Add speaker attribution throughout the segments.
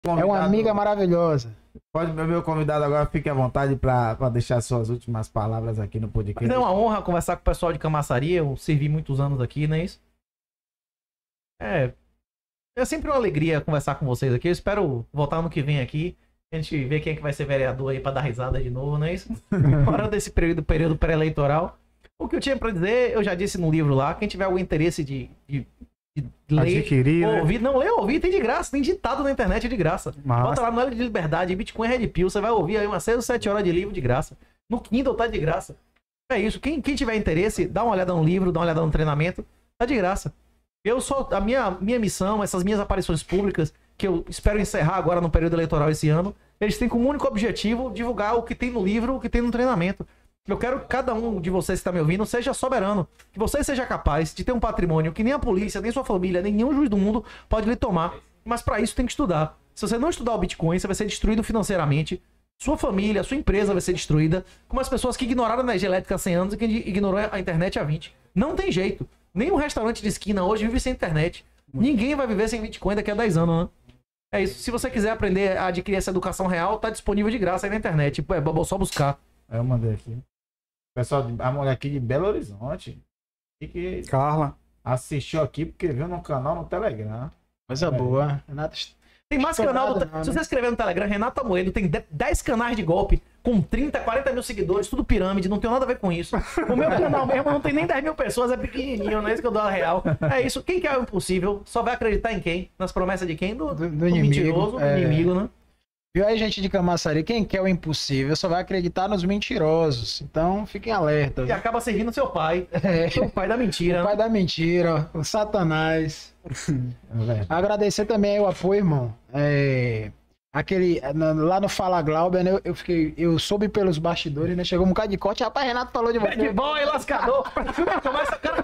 Speaker 1: É uma amiga maravilhosa.
Speaker 2: Pode, meu convidado agora, fique à vontade para deixar suas últimas palavras aqui no podcast.
Speaker 3: É uma honra conversar com o pessoal de Camaçari. Eu servi muitos anos aqui, não é isso? É sempre uma alegria conversar com vocês aqui. Eu espero voltar ano que vem aqui. A gente vê quem é que vai ser vereador aí pra dar risada de novo, não é isso? Fora desse período pré-eleitoral. O que eu tinha pra dizer, eu já disse no livro lá. Quem tiver algum interesse de ler,
Speaker 1: Adquirir, né?
Speaker 3: ouvir, não ler, ouvir, tem de graça. Tem ditado na internet de graça.
Speaker 1: Massa.
Speaker 3: Bota lá no Hélio de Liberdade, Bitcoin Red Pill. Você vai ouvir aí umas 6 ou 7 horas de livro de graça. No Kindle tá de graça. É isso. Quem tiver interesse, dá uma olhada no livro, dá uma olhada no treinamento. Tá de graça. A minha missão, essas minhas aparições públicas, que eu espero encerrar agora no período eleitoral esse ano, eles têm como único objetivo divulgar o que tem no livro, o que tem no treinamento. Eu quero que cada um de vocês que está me ouvindo seja soberano, que você seja capaz de ter um patrimônio que nem a polícia, nem sua família, nem nenhum juiz do mundo pode lhe tomar. Mas para isso tem que estudar. Se você não estudar o Bitcoin, você vai ser destruído financeiramente, sua família, sua empresa vai ser destruída, como as pessoas que ignoraram a energia elétrica há 100 anos e que ignorou a internet há 20. Não tem jeito. Nenhum restaurante de esquina hoje vive sem internet. Ninguém vai viver sem Bitcoin daqui a 10 anos, né? É isso. Se você quiser aprender a adquirir essa educação real, tá disponível de graça aí na internet. É só buscar.
Speaker 2: Eu mandei aqui. Pessoal, a mulher aqui de Belo Horizonte. Que
Speaker 1: Carla.
Speaker 2: assistiu aqui porque viu no canal no Telegram.
Speaker 1: Coisa boa. Renato.
Speaker 3: Tem mais canal. Se você escrever no Telegram, Renato Amoedo, tem 10 canais de golpe com 30, 40 mil seguidores, tudo pirâmide, não tem nada a ver com isso. O meu canal mesmo não tem nem 10 mil pessoas, é pequenininho, não é isso que eu dou a real. É isso. Quem quer o impossível só vai acreditar em quem? Nas promessas de quem? Do
Speaker 1: inimigo.
Speaker 3: Mentiroso, do inimigo, né?
Speaker 1: Viu aí, gente de Camaçari? Quem quer o impossível só vai acreditar nos mentirosos. Então, fiquem alertas.
Speaker 3: E acaba servindo seu pai. O pai da mentira.
Speaker 1: O pai da mentira, o Satanás. Agradecer também aí o apoio, irmão. Lá no Fala Glauber, né, eu soube pelos bastidores, né? Chegou um bocado de corte, rapaz, Renato falou de você.
Speaker 3: Bad boy, lascador. Começa o cara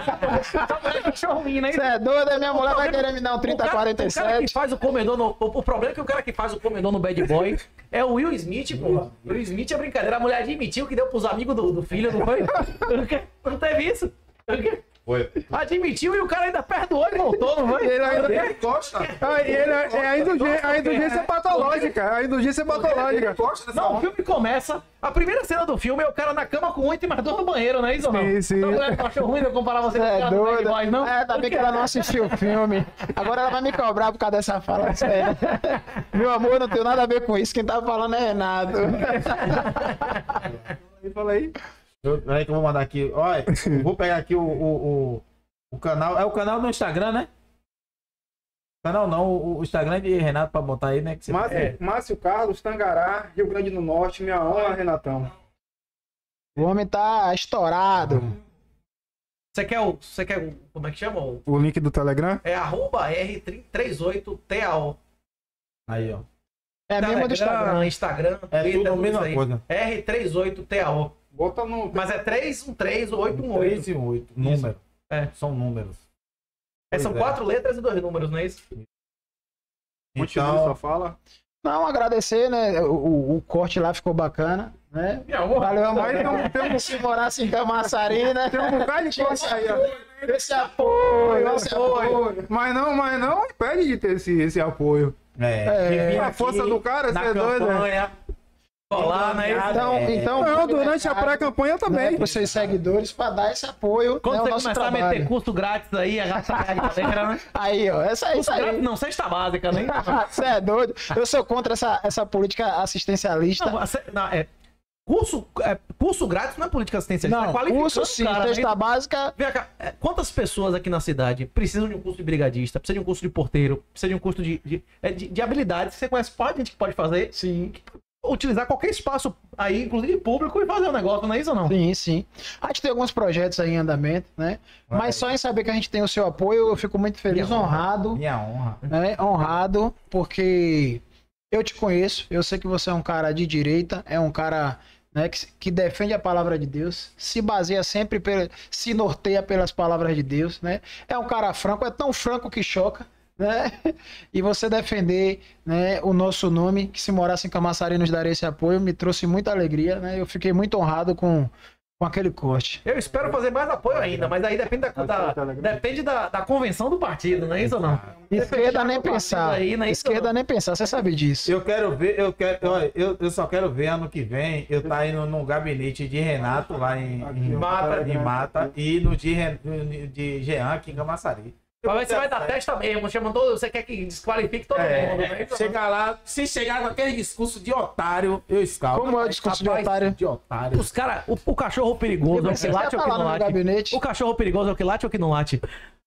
Speaker 1: Você é doido, a minha mulher vai querer me dar um 3047.
Speaker 3: O cara que faz o comedor o problema é que o cara que faz o comedor no Bad Boy é o Will Smith, pô. Will Smith é brincadeira. A mulher admitiu que deu pros amigos do filho, não foi? Não teve isso?
Speaker 2: Foi.
Speaker 3: Admitiu e o cara ainda perdoou e voltou, não foi?
Speaker 2: Ele ainda gosta.
Speaker 1: A indulgência é patológica. A indulgência é patológica.
Speaker 3: Não, o filme começa. A primeira cena do filme é o cara na cama com 8 e mais 2 no banheiro, não é isso ou não?
Speaker 1: Sim.
Speaker 3: Então, achou ruim eu comparar você com o cara do Bad Boy, não?
Speaker 1: Tá bem que ela não assistiu o filme. Agora ela vai me cobrar por causa dessa fala séria. Meu amor, não tem nada a ver com isso. Quem tá falando é Renato.
Speaker 2: Fala aí. Peraí que eu vou mandar aqui. Olha, vou pegar aqui o canal. É o canal do Instagram, né? Canal não, o Instagram de Renato pra botar aí, né? Que
Speaker 4: Márcio Carlos, Tangará, Rio Grande do Norte. Minha honra, Renatão.
Speaker 1: O homem tá estourado.
Speaker 3: Você quer como é que chama?
Speaker 1: O link do Telegram?
Speaker 3: É @R38TAO.
Speaker 2: Aí, ó.
Speaker 1: É a mesma do Instagram.
Speaker 3: Instagram,
Speaker 2: É
Speaker 3: Twitter,
Speaker 2: tudo a mesma coisa.
Speaker 3: R38TAO.
Speaker 4: Bota no...
Speaker 3: Mas é 313 ou 818.
Speaker 2: 3 e 8. Número.
Speaker 3: É.
Speaker 2: São números.
Speaker 3: São 4 letras e 2 números, não é isso?
Speaker 4: Continua
Speaker 2: Então,
Speaker 4: sua fala.
Speaker 1: Não, agradecer, né? O corte lá ficou bacana, né? Valeu, mas não temos se morasse em Camaçari, né? Tem um bocado de corte aí, ó. Esse apoio.
Speaker 4: Mas não impede de ter esse apoio. A força do cara, você é doido, né?
Speaker 3: Colar, né?
Speaker 1: Então,
Speaker 4: durante a pré-campanha também.
Speaker 1: Os seus seguidores para dar esse apoio.
Speaker 3: Quando
Speaker 1: né,
Speaker 3: você
Speaker 1: nosso
Speaker 3: começar
Speaker 1: trabalho.
Speaker 3: a meter curso grátis aí, arrastar a galera, né?
Speaker 1: Aí, ó, essa aí.
Speaker 3: Não, cesta básica, né?
Speaker 1: Você é doido. Eu sou contra essa política assistencialista.
Speaker 3: Curso grátis não é política assistencialista.
Speaker 1: Não,
Speaker 3: é qualificando
Speaker 1: curso sim,
Speaker 3: o cara,
Speaker 1: cesta
Speaker 3: né?
Speaker 1: básica.
Speaker 3: Vem cá, quantas pessoas aqui na cidade precisam de um curso de brigadista, precisam de um curso de porteiro, precisam de um curso de habilidades que você conhece? Pode, a gente pode fazer?
Speaker 1: Sim.
Speaker 3: Utilizar qualquer espaço aí, inclusive público, e fazer um negócio, não é isso ou não?
Speaker 1: Sim. A gente tem alguns projetos aí em andamento, né? Mas só em saber que a gente tem o seu apoio, eu fico muito feliz, honrado.
Speaker 2: Minha honra.
Speaker 1: Né? Honrado, porque eu te conheço, eu sei que você é um cara de direita, é um cara, né, que defende a palavra de Deus, se baseia sempre, se norteia pelas palavras de Deus, né? É um cara franco, é tão franco que choca. Né? E você defender, né, o nosso nome, que se morasse em Camaçari nos daria esse apoio, me trouxe muita alegria, né? Eu fiquei muito honrado com com aquele corte.
Speaker 3: Eu espero fazer mais apoio ainda, mas aí depende da convenção do partido, não é isso ou não?
Speaker 1: Esquerda nem pensar. Aí, não é esquerda nem pensar, você sabe disso.
Speaker 2: Eu quero ver, eu só quero ver ano que vem eu tá indo no gabinete de Renato lá em Mata e no de Jean aqui em Camaçari.
Speaker 3: Pra ver se vai dar testa mesmo. Você quer que desqualifique todo mundo, né?
Speaker 2: Chegar lá, se chegar com aquele discurso de otário, eu escalo.
Speaker 1: Como é o discurso de otário?
Speaker 2: De otário.
Speaker 3: Os caras, o cachorro perigoso é o que late ou que não late? O cachorro perigoso é o que late ou que não late?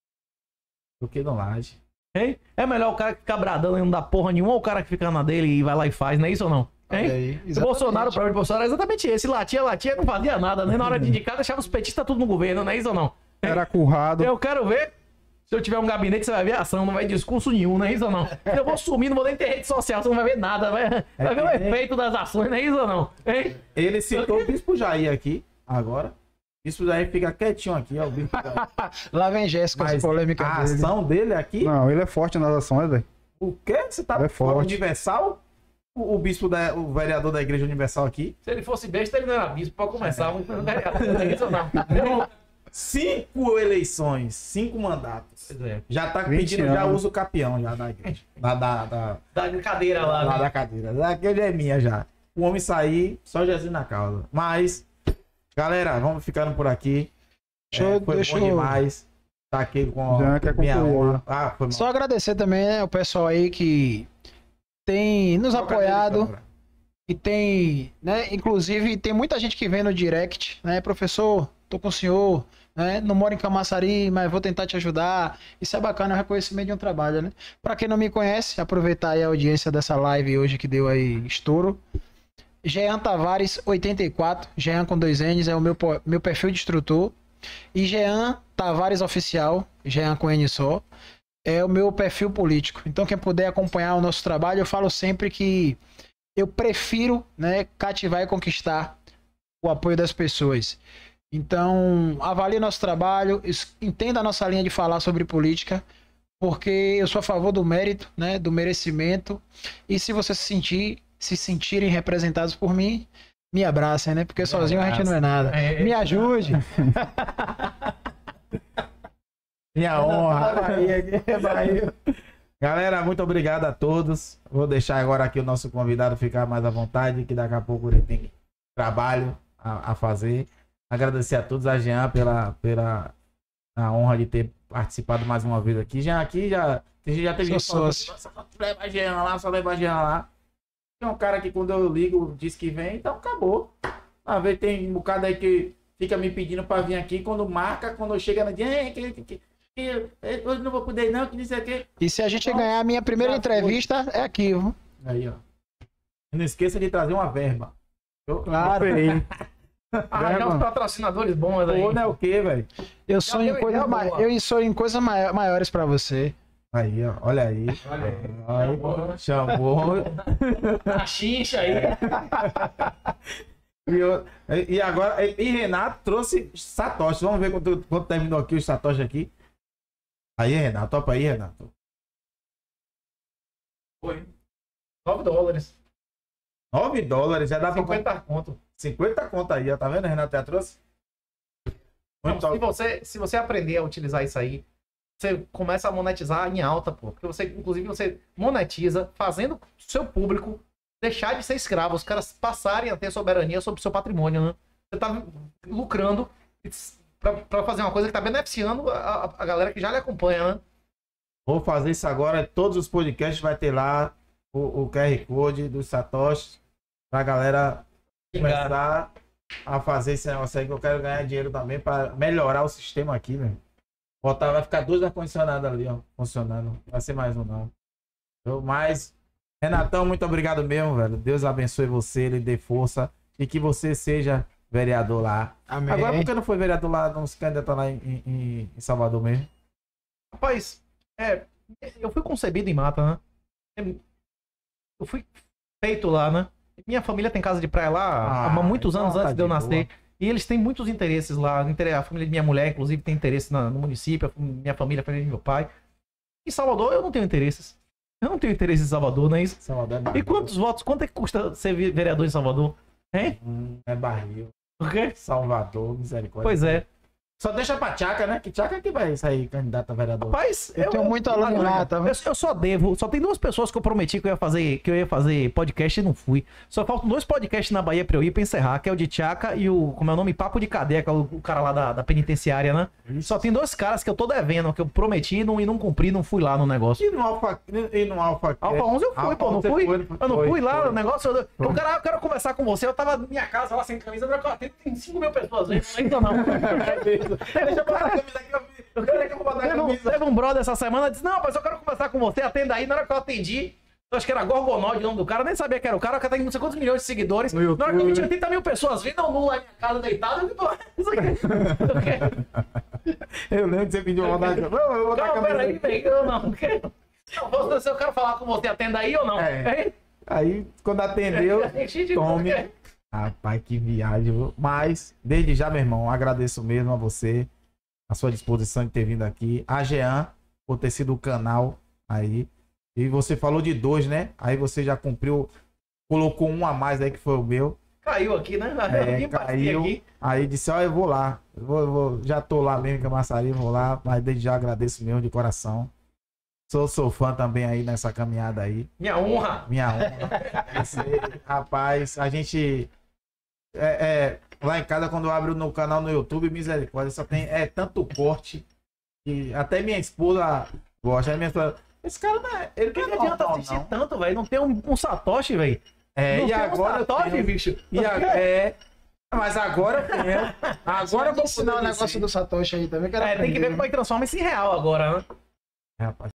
Speaker 2: O que não late.
Speaker 3: Hein? É melhor o cara que fica bradando e não dá porra nenhuma ou o cara que fica na dele e vai lá e faz, não é isso ou não? Hein? O Bolsonaro, o problema de Bolsonaro é exatamente esse. Latia, não fazia nada, né? Na hora de indicar, deixava os petistas tudo no governo, não é isso ou não?
Speaker 4: Era currado.
Speaker 3: Eu quero ver. Se eu tiver um gabinete, você vai ver ação, não vai discurso nenhum, não é isso ou não? Eu vou sumir, não vou nem ter rede social, você não vai ver nada, vai ver o efeito das ações, não é isso ou não? Hein?
Speaker 2: Ele citou o Bispo Jair aqui, agora. O Bispo Jair fica quietinho aqui, ó. O Bispo Jair.
Speaker 1: Lá vem Jéssica, essa polêmica
Speaker 2: a ação dele aqui...
Speaker 4: Não, ele é forte nas ações, velho.
Speaker 2: O quê? Você tá
Speaker 4: é forte.
Speaker 2: Universal? O bispo, o vereador da Igreja Universal aqui?
Speaker 3: Se ele fosse besta, ele não era bispo, pra começar, um vereador, não é isso ou não?
Speaker 2: 5 eleições, 5 mandatos. Já tá pedindo, já usa o capião já da igreja. Da
Speaker 3: cadeira lá.
Speaker 2: Lá da cadeira. Daquele é minha já. O homem sair, só Jesus na causa. Mas, galera, vamos ficando por aqui. Foi bom demais. Tá aqui com a minha honra.
Speaker 1: Só agradecer também, né, o pessoal aí que tem nos apoiado. E tem, né, inclusive tem muita gente que vem no direct, né, professor, tô com o senhor, né, não moro em Camaçari, mas vou tentar te ajudar. Isso é bacana, é o reconhecimento de um trabalho, né? Pra quem não me conhece, aproveitar aí a audiência dessa live hoje que deu aí estouro. Jean Tavares 84, Jean com 2 N's, é o meu perfil de instrutor. E Jean Tavares Oficial, Jean com N só, é o meu perfil político. Então quem puder acompanhar o nosso trabalho, eu falo sempre que eu prefiro, né, cativar e conquistar o apoio das pessoas. Então, avalie nosso trabalho, entenda a nossa linha de falar sobre política, porque eu sou a favor do mérito, né, do merecimento. E se você se sentirem representados por mim, me abracem, né? Porque sozinho a gente não é nada. Me ajude.
Speaker 2: Minha honra. Galera, muito obrigado a todos. Vou deixar agora aqui o nosso convidado ficar mais à vontade, que daqui a pouco ele tem trabalho a fazer. Agradecer a todos, a Jean pela a honra de ter participado mais uma vez aqui. Jean aqui já teve gente falando, só leva a Jean lá, só leva a Jean lá. Tem um cara que quando eu ligo diz que vem, então acabou. Às vezes tem um bocado aí que fica me pedindo pra vir aqui, quando marca, quando chega na dia, hoje não vou poder não, que não sei o quê.
Speaker 1: E se a gente ganhar a minha primeira entrevista, é aqui, viu?
Speaker 2: Aí, ó. Não esqueça de trazer uma verba.
Speaker 1: Claro.
Speaker 3: Arranjar uns patrocinadores bons aí.
Speaker 2: Pô, não é o quê, velho?
Speaker 1: Eu sonho em coisas maiores pra você.
Speaker 2: Aí, ó. Olha aí. Chamou.
Speaker 3: A xincha aí.
Speaker 2: E agora, e Renato trouxe Satoshi. Vamos ver quanto terminou aqui o Satoshi aqui. Aí, Renato, topa aí, Renato.
Speaker 3: Foi. $9.
Speaker 2: $9, já dá
Speaker 3: 50 conto.
Speaker 2: 50 conto aí, ó. Tá vendo, Renato? Já trouxe?
Speaker 3: Não, se você aprender a utilizar isso aí, você começa a monetizar em alta, pô. Porque você, inclusive, você monetiza fazendo seu público deixar de ser escravo, os caras passarem a ter soberania sobre o seu patrimônio, né? Você tá lucrando pra fazer uma coisa que tá beneficiando a galera que já lhe acompanha, né?
Speaker 2: Vou fazer isso agora, todos os podcasts vai ter lá o QR Code do Satoshi pra galera começar a fazer esse negócio aí, que eu quero ganhar dinheiro também pra melhorar o sistema aqui, velho. Vai ficar 2 ar-condicionados ali, ó, funcionando. Não vai ser mais um, não. Mas, Renatão, muito obrigado mesmo, velho. Deus abençoe você, ele dê força e que você seja vereador lá.
Speaker 1: Amém.
Speaker 2: Agora, por que não foi vereador lá, não se candidatar lá em Salvador mesmo?
Speaker 3: Rapaz, eu fui concebido em Mata, né? Eu fui feito lá, né? Minha família tem casa de praia lá há muitos anos antes de eu nascer. Boa. E eles têm muitos interesses lá. A família de minha mulher, inclusive, tem interesse no município. Minha família, a família de meu pai. Em Salvador, eu não tenho interesses. Eu não tenho interesse em Salvador, não é isso? Salvador é barril. E quantos votos? Quanto é que custa ser vereador em Salvador? Hein?
Speaker 2: É barril.
Speaker 3: O quê?
Speaker 2: Salvador, misericórdia.
Speaker 3: Pois é.
Speaker 2: Só deixa pra Tchaca, né? Que Tchaca que vai sair candidato a vereador.
Speaker 3: Rapaz,
Speaker 1: Eu tenho muito aluno lá, tá vendo?
Speaker 3: Eu só devo. Só tem 2 pessoas que eu prometi que eu ia fazer podcast e não fui. Só faltam 2 podcasts na Bahia pra eu ir pra encerrar, que é o de Tchaca e o, como é o nome? Papo de Cadeia, que é o cara lá da penitenciária, né? Só tem 2 caras que eu tô devendo, que eu prometi e não cumpri, não fui lá no negócio.
Speaker 2: E no Alfa
Speaker 3: 11 eu fui, pô, não fui? Eu não fui lá no negócio. Eu quero conversar com você. Eu tava na minha casa lá sem camisa, tem 5 mil pessoas aí, não é isso não.
Speaker 2: Deixa eu botar a camisa aqui, eu quero que eu botar a camisa.
Speaker 3: Teve um brother essa semana, disse, não, mas eu quero conversar com você, atenda aí. Na hora que eu atendi, eu acho que era Gorgonoide o nome do cara, eu nem sabia que era o cara tem não sei quantos milhões de seguidores. Na hora que eu vi, tinha 30 mil pessoas vindo, não lá na minha casa deitado, eu falei, isso aqui.
Speaker 2: Eu lembro que você pediu uma rodada. Não, eu vou botar a camisa.
Speaker 3: Peraí, velho, eu não quero. Se eu quero falar com você, atenda aí ou não?
Speaker 2: Aí, quando atendeu, tome. Rapaz, que viagem, viu? Mas, desde já, meu irmão, agradeço mesmo a você, a sua disposição de ter vindo aqui. A Jean, por ter sido o canal aí. E você falou de 2, né? Aí você já cumpriu, colocou um a mais aí, que foi o meu.
Speaker 3: Caiu aqui, né?
Speaker 2: Caiu. Aqui. Aí disse, ó, eu vou lá. Já tô lá mesmo, em Camaçari, vou lá. Mas desde já agradeço mesmo, de coração. Sou fã também aí nessa caminhada aí.
Speaker 3: Minha honra!
Speaker 2: Minha honra. Rapaz, a gente... lá em casa, quando eu abro no canal no YouTube, misericórdia, só tem tanto corte que até minha esposa gosta. Minha esposa, esse cara não é. Ele
Speaker 3: não adianta assistir tanto, velho. Não tem um Satoshi, velho.
Speaker 2: E agora.
Speaker 3: Satoshi, bicho.
Speaker 2: Mas agora tem. Agora eu vou
Speaker 1: ensinar o negócio do Satoshi aí também.
Speaker 3: Tem que ver como é que transforma isso em real agora, né?
Speaker 2: Rapaz.